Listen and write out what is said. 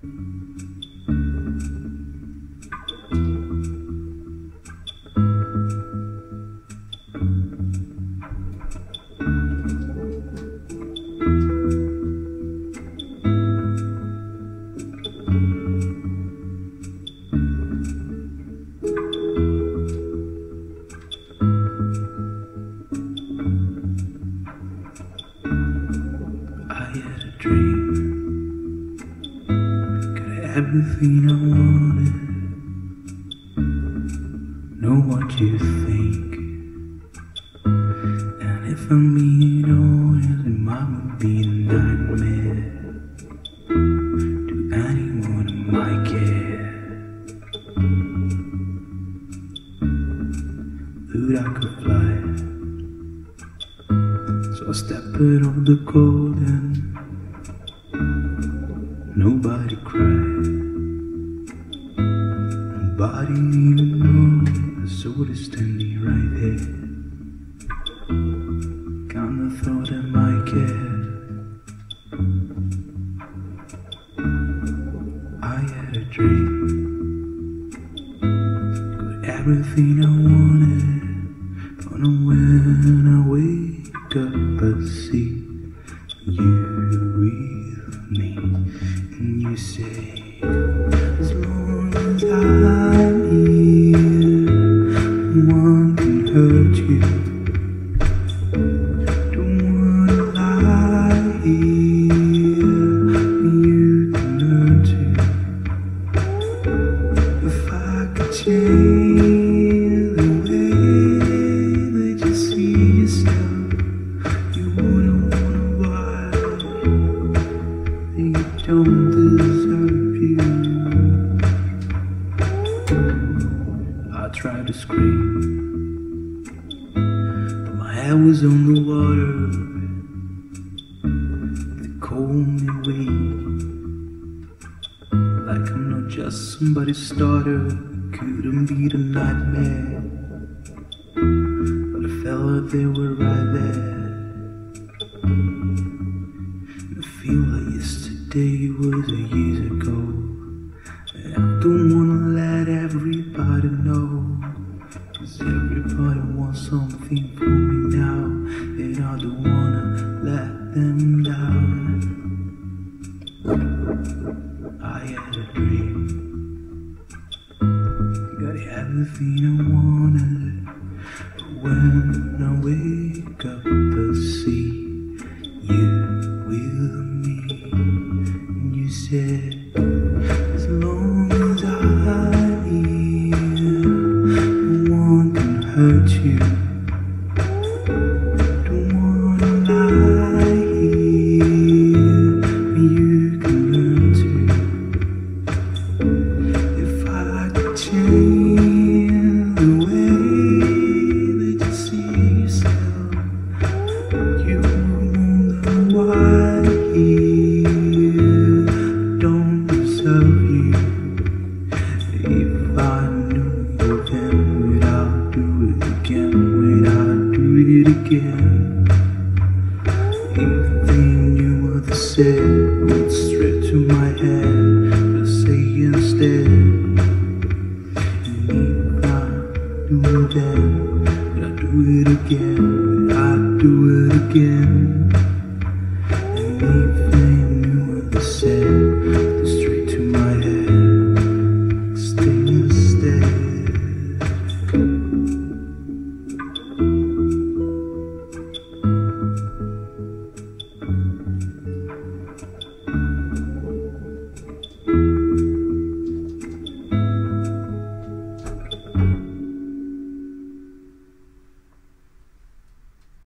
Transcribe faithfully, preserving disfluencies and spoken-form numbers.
Everything I wanted, know what you think. And if I'm being honest, it might be a nightmare to anyone who might care. Dude, I could fly, so I stepped out of the golden. Nobody cried, nobody even knew. I saw it standing right there. Kinda thought I might care. I had a dream, got everything I wanted. But when I wake up, I see you with me. And you say, as long as I'm here, no one can hurt you. Don't wanna lie here, you can learn to. If I could change the way that you see yourself, you wouldn't wanna lie. You don't deserve you. I tried to scream, but my head was on the water. They called me weak, like I'm not just somebody's starter. Couldn't be the nightmare, but I felt like they were right there. I feel like yesterday was a years ago, and I don't wanna let everybody know, 'cause everybody wants something from me now, and I don't wanna let them down. I had a dream, got everything I wanted, but when I wake up I see you with me. And you said, as long as I'm here, no one can hurt you. Don't wanna lie here, but you can learn to. If I could change the way that you see yourself, you wonder why here don't deserve you. If I knew you then, would I do it again? Would I do it again? Everything you ever said went straight to my head.